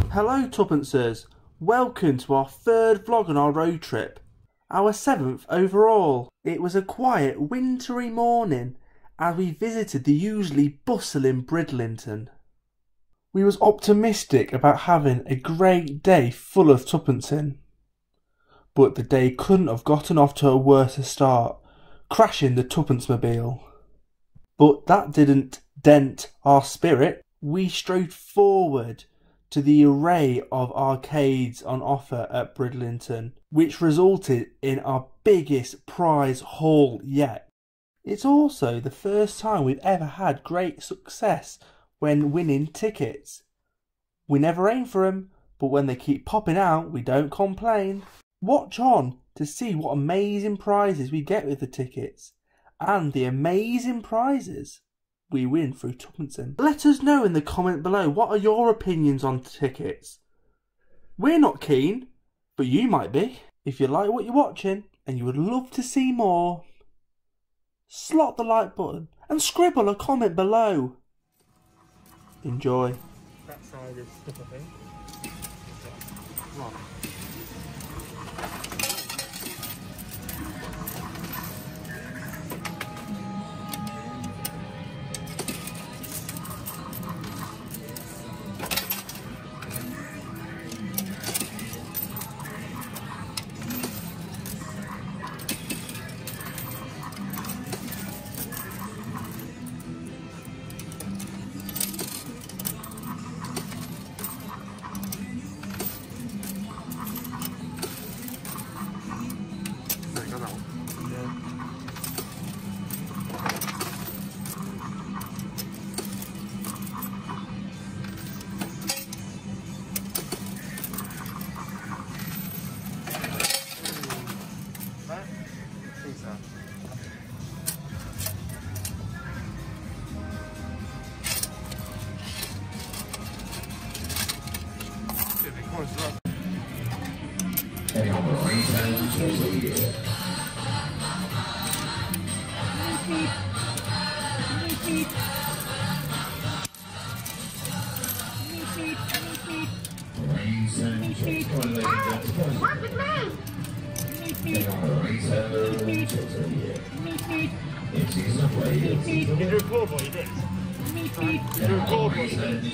Hello Tuppences, welcome to our third vlog on our road trip, our 7th overall. It was a quiet wintry morning as we visited the usually bustling Bridlington. We was optimistic about having a great day full of tuppencing, but the day couldn't have gotten off to a worse start, crashing the Tuppence-mobile. But that didn't dent our spirit. We strode forward to the array of arcades on offer at Bridlington, which resulted in our biggest prize haul yet. It's also the first time we've ever had great success when winning tickets. We never aim for them, but when they keep popping out, we don't complain. Watch on to see what amazing prizes we get with the tickets, and the amazing prizes we win through tuppencing. Let us know in the comment below, what are your opinions on tickets? We're not keen, but you might be. If you like what you're watching and you would love to see more, slot the like button and scribble a comment below. Enjoy. That side is stuff, I think. Right. Did you record what you did? Did you record what you did?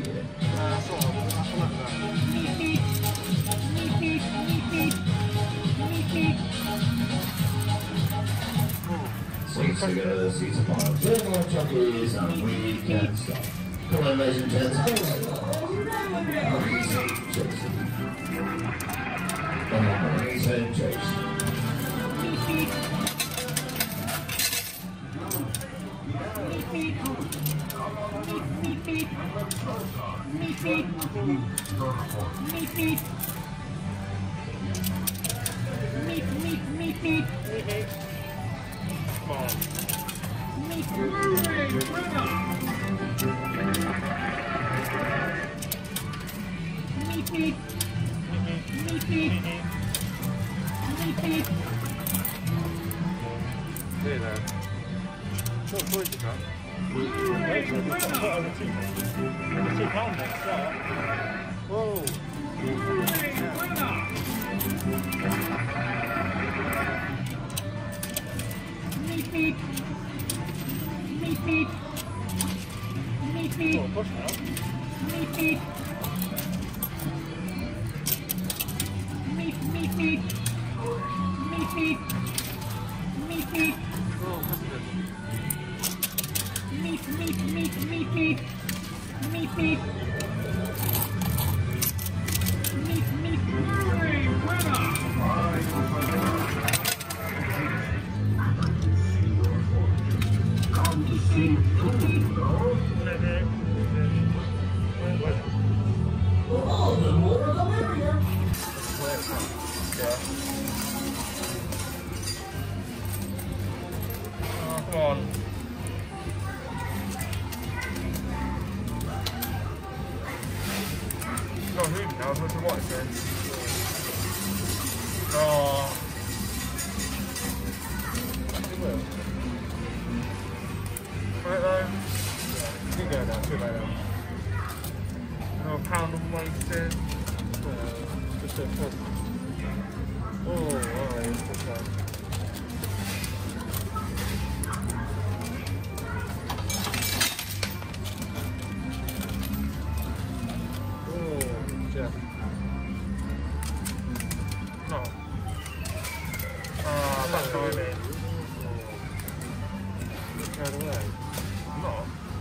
Seats together, seats apart. 2 more jockeys and we can stop. Come on, ladies and gentlemen. Come on, ladies and gentlemen. Whoa! Come on. Not who knows what to watch then. Oh. It will. Right though? You can go now, too late now. No. pound of wasted. Just a oh, alright, okay. Oh, Jeff. No. Ah, that's what I mean. Right away. No.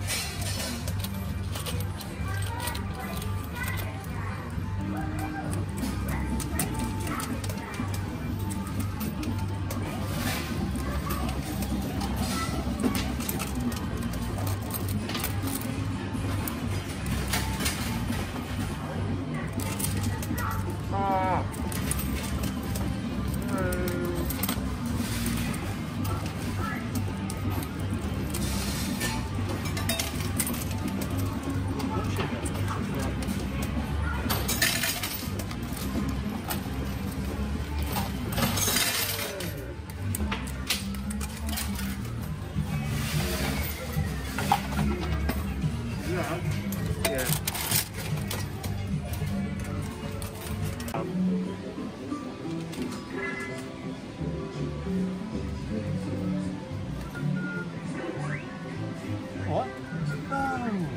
What? No!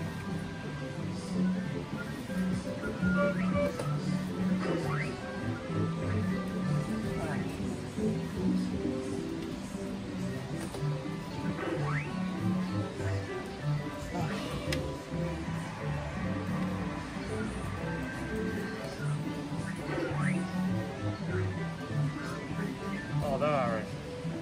Oh, there are it.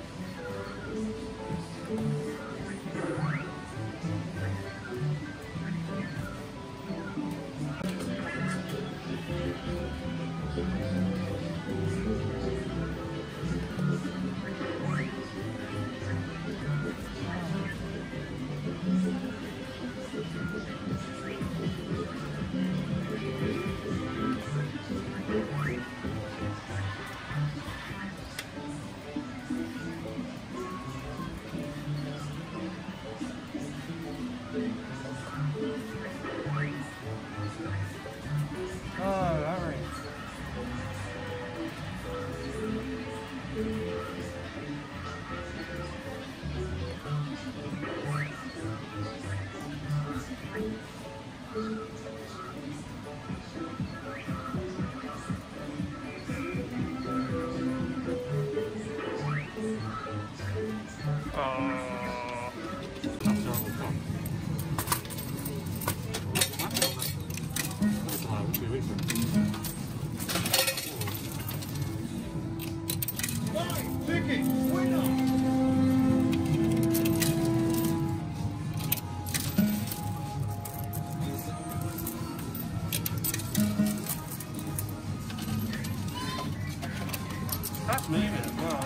That's moving as well.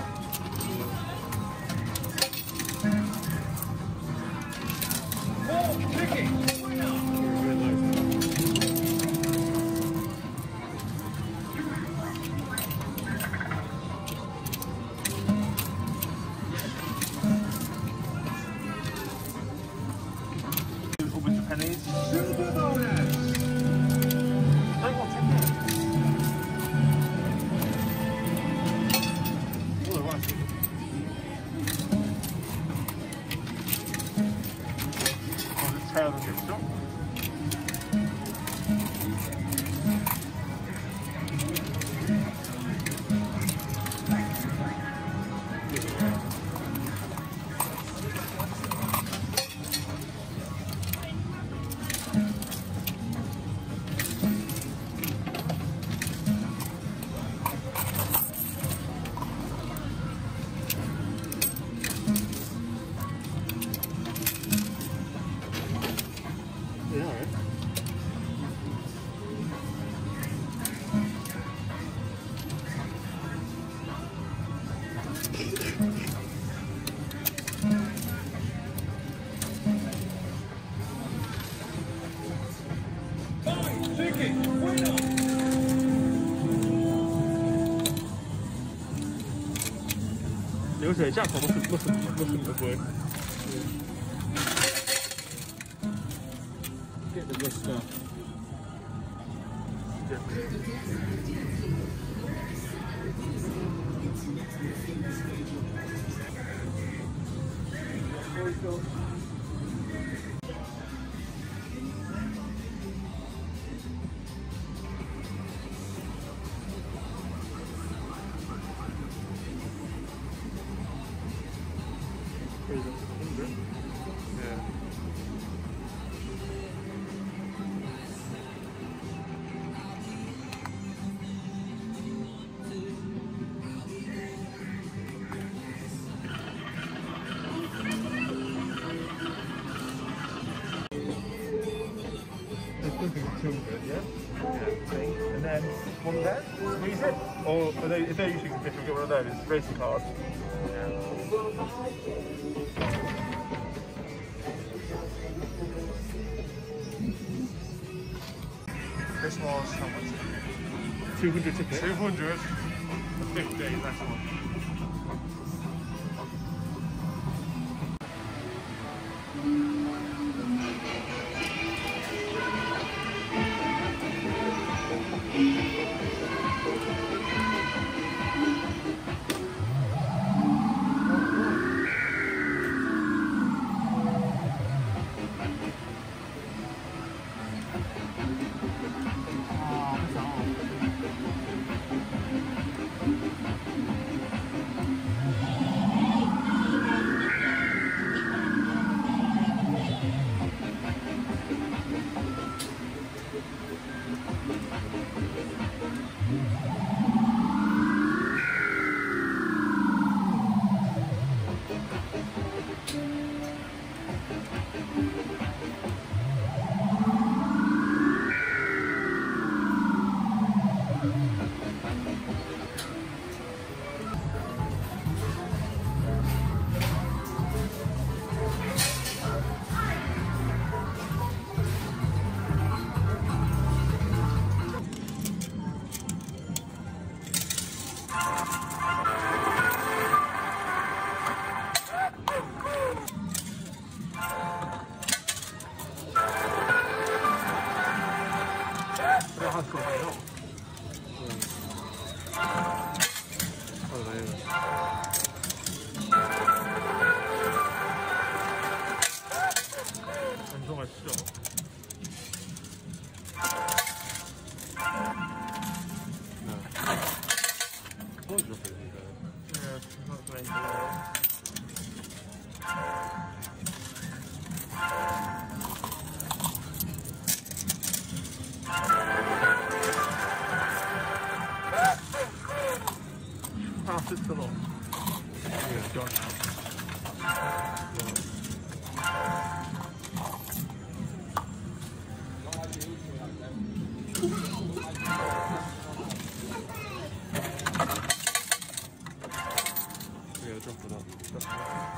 Oh, tricky! With the pennies. Super bonus! I want it. Oh, I see. Oh, the tail of it, so. Nếu thế chắc có một phần cuối. Get the good stuff. And then one there, squeeze it, or if they're using fish, we'll get one of those racing cards. This was how much? 200 tickets. 200. 50, that's one. Pass it to them. It's gone now. Yeah, drop it up.